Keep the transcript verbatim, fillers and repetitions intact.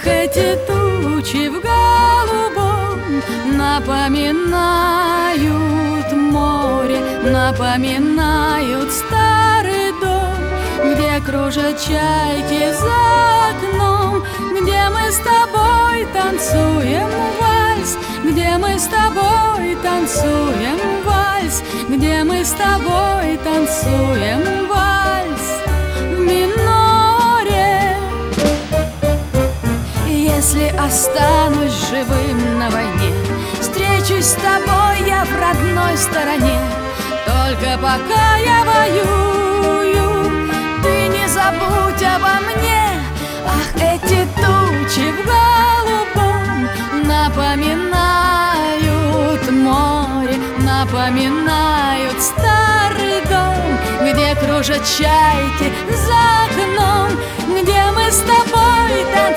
эти тучи в голубом напоминают море, напоминают старый дом, где кружат чайки за окном, где мы с тобой танцуем вальс, где мы с тобой танцуем вальс, где мы с тобой танцуем вальс в миноре. Если останусь живым на войне, встречусь с тобой я в родной стороне. Только пока я воюю, ты не забудь обо мне. Ах, эти тучи в голубом напоминают море, напоминают старый дом, где кружат чайки за окном, где мы с тобой танцуем